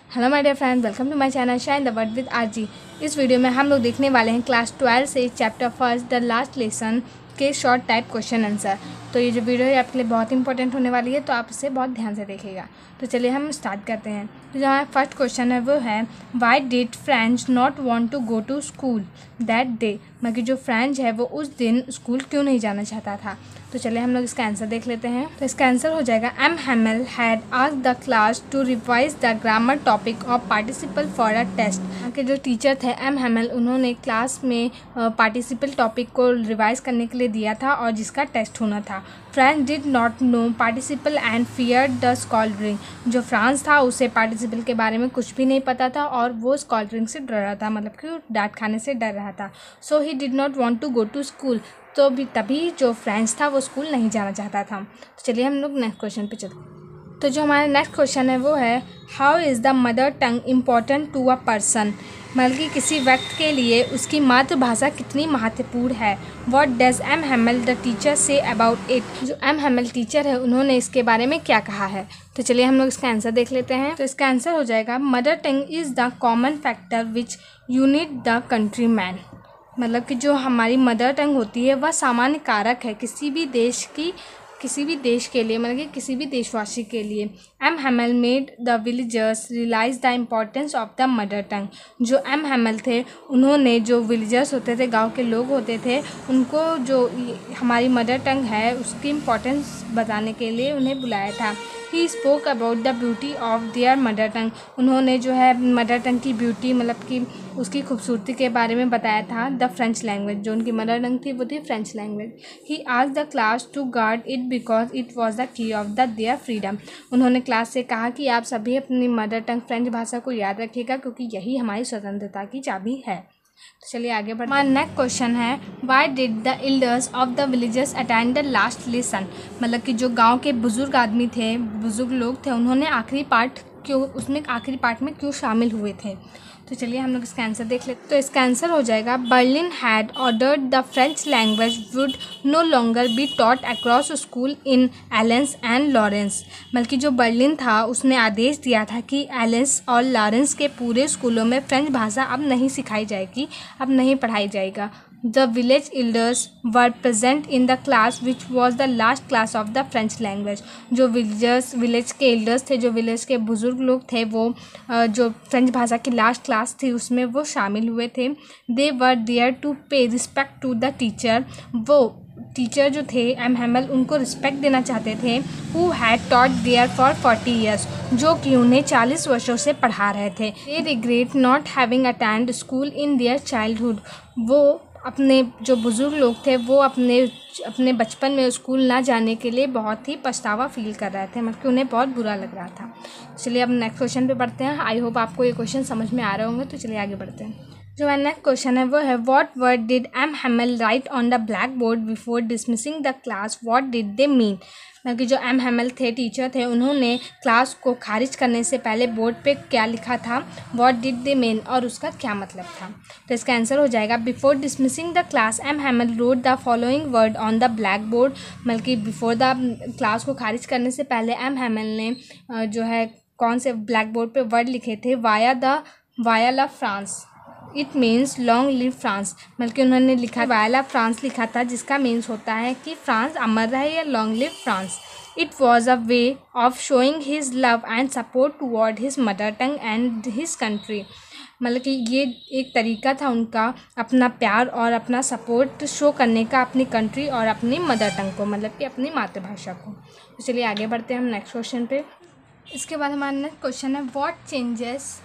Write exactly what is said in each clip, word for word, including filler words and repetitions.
Hello my dear friend, welcome to my channel shine the word with RG. इस वीडियो में हम लोग देखने वाले हैं क्लास ट्वेल्व से chapter first the last lesson के शॉर्ट टाइप क्वेश्चन आंसर। तो ये जो वीडियो है आपके लिए बहुत इंपॉर्टेंट होने वाली है, तो आप इसे बहुत ध्यान से देखिएगा। तो चलिए हम स्टार्ट करते हैं। तो जहाँ फर्स्ट क्वेश्चन है वो है why did French not want to go to school that day. मतलब जो फ्रेंच है वो उस दिन स्कूल क्यों नहीं जाना चाहता था। तो चलिए हम लोग इसका आंसर देख लेते हैं। तो इसका आंसर हो जाएगा M Hamel had asked the class to revise the grammar topic of participle for a test. यहाँ के जो टीचर थे एम हैमल, उन्होंने क्लास में पार्टिसिपल टॉपिक को रिवाइज करने के लिए दिया था और जिसका टेस्ट होना था। French did not know participle and fear the scolding. जो फ्रांस था उसे पार्टिसिपल के बारे में कुछ भी नहीं पता था और वो स्कॉलरिंग से डर रहा था, मतलब कि डांट खाने से डर रहा था। So he did not want to go to school. तो भी तभी जो फ्रेंच था वो स्कूल नहीं जाना चाहता था। तो चलिए हम लोग नेक्स्ट क्वेश्चन पे चलते। तो जो हमारा नेक्स्ट क्वेश्चन है वो है how is the mother tongue important to a person. मतलब कि किसी व्यक्ति के लिए उसकी मातृभाषा कितनी महत्वपूर्ण है। What does M Hamel the teacher say about it. जो एम हैमल टीचर है उन्होंने इसके बारे में क्या कहा है। तो चलिए हम लोग इसका आंसर देख लेते हैं। तो इसका आंसर हो जाएगा mother tongue is the common factor which unite the country man. मतलब कि जो हमारी मदर टंग होती है वह सामान्य कारक है किसी भी देश की किसी भी देश के लिए, मतलब कि किसी भी देशवासी के लिए। M Hamel made the villagers realise the importance of the mother tongue. जो एम हैमल थे उन्होंने जो विलेजर्स होते थे, गांव के लोग होते थे, उनको जो हमारी मदर टंग है उसकी इम्पोर्टेंस बताने के लिए उन्हें बुलाया था। He spoke about the beauty of their mother tongue. उन्होंने जो है मदर टंग की ब्यूटी, मतलब कि उसकी खूबसूरती के बारे में बताया था। द फ्रेंच लैंग्वेज, जो उनकी मदर टंग थी वो थी French language. He asked the class to guard it because it was the key of the their freedom. उन्होंने क्लास से कहा कि आप सभी अपनी मदर टंग फ्रेंच भाषा को याद रखिएगा क्योंकि यही हमारी स्वतंत्रता की चाबी है। तो चलिए आगे बढ़ते हैं। हमारा नेक्स्ट क्वेश्चन है why did the elders of the villages attend the last lesson. मतलब कि जो गांव के बुजुर्ग आदमी थे, बुजुर्ग लोग थे, उन्होंने आखिरी पार्ट क्यों उसमें आखिरी पार्ट में क्यों शामिल हुए थे। तो चलिए हम लोग इसका आंसर देख लेते हैं। तो इसका आंसर हो जाएगा Berlin had ordered the French language would no longer be taught across school in Alsace and Lorraine. बल्कि जो बर्लिन था उसने आदेश दिया था कि एलेंस और लॉरेंस के पूरे स्कूलों में फ्रेंच भाषा अब नहीं सिखाई जाएगी, अब नहीं पढ़ाई जाएगा। The village elders were present in the class which was the last class of the French language। जो विलेजर्स विलेज के एल्डर्स थे, जो विलेज के बुजुर्ग लोग थे, वो जो फ्रेंच भाषा की लास्ट क्लास थी उसमें वो शामिल हुए थे। They were there to pay respect to the teacher। वो टीचर जो थे एम हैमल उनको रिस्पेक्ट देना चाहते थे। Who had taught their for forty years, जो कि उन्हें चालीस वर्षों से पढ़ा रहे थे। They regret not having attend school in their childhood. वो अपने जो बुज़ुर्ग लोग थे वो अपने अपने बचपन में स्कूल ना जाने के लिए बहुत ही पछतावा फील कर रहे थे, मतलब कि उन्हें बहुत बुरा लग रहा था। चलिए अब नेक्स्ट क्वेश्चन पे बढ़ते हैं। आई होप आपको ये क्वेश्चन समझ में आ रहे होंगे। तो चलिए आगे बढ़ते हैं। जो नेक्स्ट क्वेश्चन है वो है what word did M Hamel write on the black board before dismissing the class, what did they mean. मतलब कि जो एम हैमल थे, टीचर थे, उन्होंने क्लास को खारिज करने से पहले बोर्ड पे क्या लिखा था, व्हाट डिड दे मीन, और उसका क्या मतलब था। तो इसका आंसर हो जाएगा before dismissing the class M Hamel wrote the following word on the black board. मतलब कि बिफोर द क्लास को खारिज करने से पहले एम हैमल ने जो है कौन से ब्लैक बोर्ड पे वर्ड लिखे थे, वाया द वाया ला France, it means long live France. बल्कि उन्होंने लिखा वायला फ्रांस लिखा था, जिसका मीन्स होता है कि फ्रांस अमर रहे या long live France. It was a way of showing his love and support toward his mother tongue and his country. मतलब कि ये एक तरीका था उनका अपना प्यार और अपना सपोर्ट शो करने का अपनी कंट्री और अपनी मदर टंग को, मतलब कि अपनी मातृभाषा को। तो चलिए आगे बढ़ते हैं हम नेक्स्ट क्वेश्चन पे। इसके बाद हमारा नेक्स्ट क्वेश्चन है what changes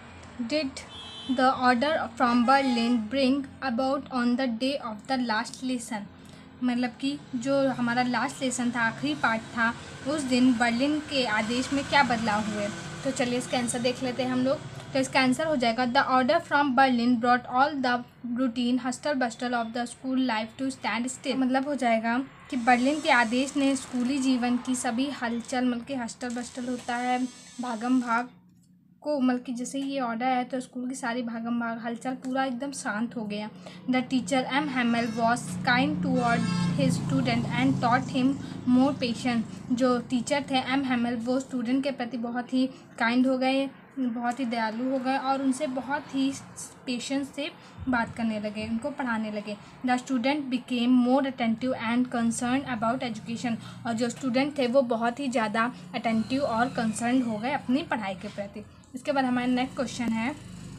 did the order from Berlin bring about on the day of the last lesson. मतलब कि जो हमारा लास्ट लेसन था, आखिरी पार्ट था, उस दिन बर्लिन के आदेश में क्या बदलाव हुए। तो चलिए इसका आंसर देख लेते हैं हम लोग। तो इसका आंसर हो जाएगा the order from Berlin brought all the routine hustle bustle of the school life to stand still. मतलब हो जाएगा कि बर्लिन के आदेश ने स्कूली जीवन की सभी हलचल, मतलब कि हस्टल बस्टल होता है भागम भाग को, मतलब कि जैसे ये ऑर्डर आया तो स्कूल की सारी भागम भाग हलचल पूरा एकदम शांत हो गया। The teacher M Hamel was kind toward his student and taught him more patience. जो टीचर थे एम हैमल वो स्टूडेंट के प्रति बहुत ही काइंड हो गए बहुत ही दयालु हो गए और उनसे बहुत ही पेशेंस से बात करने लगे, उनको पढ़ाने लगे। The student became more attentive and concern about education, और जो स्टूडेंट थे वो बहुत ही ज़्यादा अटेंटिव और कंसर्न हो गए अपनी पढ़ाई के प्रति। इसके बाद हमारा नेक्स्ट क्वेश्चन है,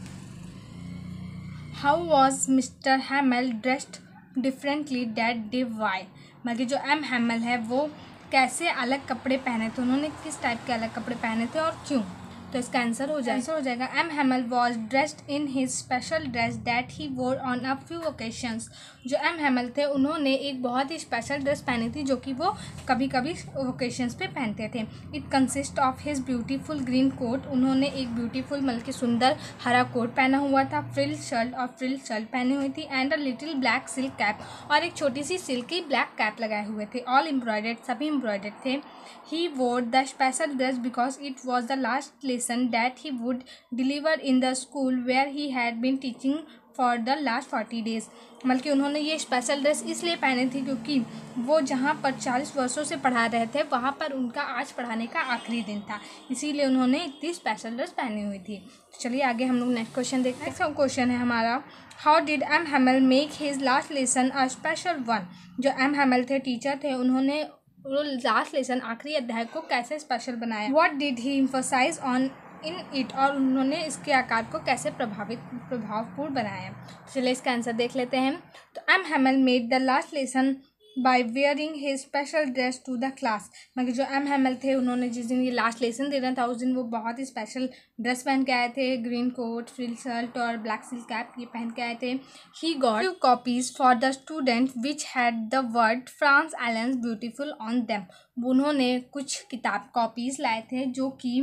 how was mister Hamel dressed differently that day why. मतलब कि जो एम हैमल है वो कैसे अलग कपड़े पहने थे, उन्होंने किस टाइप के अलग कपड़े पहने थे और क्यों। तो इसका आंसर हो जाएगा आंसर हो जाएगा M Hamel was dressed in his special dress that he wore on a few occasions. जो एम हैमल थे उन्होंने एक बहुत ही स्पेशल ड्रेस पहनी थी जो कि वो कभी कभी ओकेशंस पे पहनते थे। It consist of his beautiful green coat, उन्होंने एक ब्यूटीफुल मतलब कि सुंदर हरा कोट पहना हुआ था, फ्रिल शर्ट और फ्रिल शर्ट पहनी हुई थी, and a little black silk cap, और एक छोटी सी सिल्की ब्लैक कैप लगाए हुए थे। ऑल एम्ब्रॉयडर्ड, सभी एम्ब्रॉयडर्ड थे। He wore the special dress because it was the last lesson that he would deliver in the school where he had been teaching for the last forty days। मतलब कि उन्होंने ये special dress इसलिए पहनी थी क्योंकि वो जहाँ पर चालीस वर्षों से पढ़ा रहे थे वहाँ पर उनका आज पढ़ाने का आखिरी दिन था, इसीलिए उन्होंने इतनी स्पेशल ड्रेस पहनी हुई थी। तो चलिए आगे हम लोग नेक्स्ट क्वेश्चन देखते हैं। नेक्स्ट क्वेश्चन है हमारा, how did M Hamel make his last lesson a special one. जो एम हैमल थे, टीचर थे, उन्होंने वो लास्ट लेसन आखिरी अध्याय को कैसे स्पेशल बनाया। What did he emphasize on in it, और उन्होंने इसके आकार को कैसे प्रभावित प्रभावपूर्ण बनाया। चलिए इसका आंसर देख लेते हैं। तो M Hamel made the last lesson by wearing his special dress to the class. मतलब जो एम हैमल थे उन्होंने जिस दिन ये लास्ट लेसन देना था उस दिन वो बहुत ही स्पेशल ड्रेस पहन के आए थे, ग्रीन कोट, फ्रिल शर्ट और ब्लैक सिल्क कैप ये पहन के आए थे। He got few copies for the student which had the word France islands beautiful on them. उन्होंने कुछ किताब कॉपीज़ लाए थे जो कि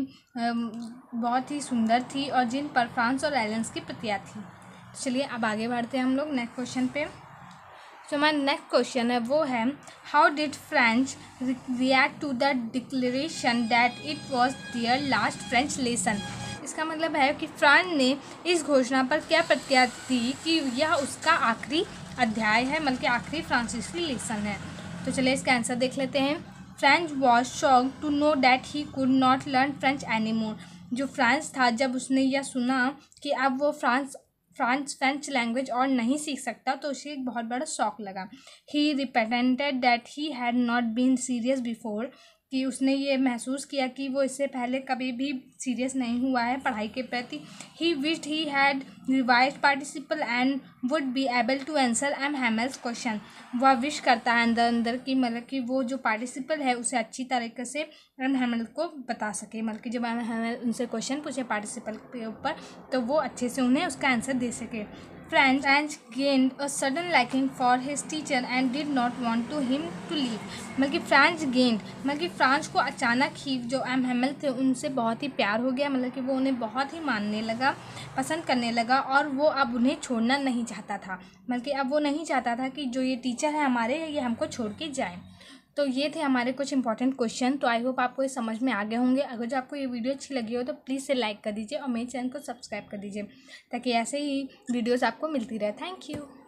बहुत ही सुंदर थी और जिन पर फ्रांस और आइलैंड्स की प्रतियां थी। चलिए अब आगे बढ़ते हैं हम लोग नेक्स्ट क्वेश्चन पे। जो हमारा नेक्स्ट क्वेश्चन है वो है, how did French react to the declaration that it was their last French lesson. इसका मतलब है कि फ्रांस ने इस घोषणा पर क्या प्रतिक्रिया दी कि यह उसका आखिरी अध्याय है, मतलब कि आखिरी फ्रांसीसी लेसन है। तो चलिए इसका आंसर देख लेते हैं। French was shocked to know that he could not learn French anymore. जो फ्रांस था जब उसने यह सुना कि अब वो फ्रांस फ्रांस फ्रेंच लैंग्वेज और नहीं सीख सकता तो उसे एक बहुत बड़ा शौक लगा। He represented that he had not been serious before, कि उसने ये महसूस किया कि वो इससे पहले कभी भी सीरियस नहीं हुआ है पढ़ाई के प्रति। He wished he had revised participle and would be able to answer M Hamel's question. वह विश करता है अंदर अंदर कि मतलब कि वो जो पार्टिसिपल है उसे अच्छी तरीके से एम हैमल को बता सके, मतलब कि जब एम हैमल उनसे क्वेश्चन पूछे पार्टिसिपल के ऊपर तो वो अच्छे से उन्हें उसका आंसर दे सके। French French gained a sudden liking for his teacher and did not want to him to leave। मतलब कि फ्रांस गेंड मतलब कि फ्रांस को अचानक ही जो एम हैमल थे उनसे बहुत ही प्यार हो गया, मतलब कि वो उन्हें बहुत ही मानने लगा, पसंद करने लगा और वो अब उन्हें छोड़ना नहीं चाहता था। मतलब कि अब वो नहीं चाहता था कि जो ये टीचर है हमारे ये हमको छोड़ के जाए। तो ये थे हमारे कुछ इंपॉर्टेंट क्वेश्चन। तो आई होप आपको ये समझ में आ गए होंगे। अगर जो आपको ये वीडियो अच्छी लगी हो तो प्लीज़ से लाइक कर दीजिए और मेरे चैनल को सब्सक्राइब कर दीजिए ताकि ऐसे ही वीडियोस आपको मिलती रहे। Thank you.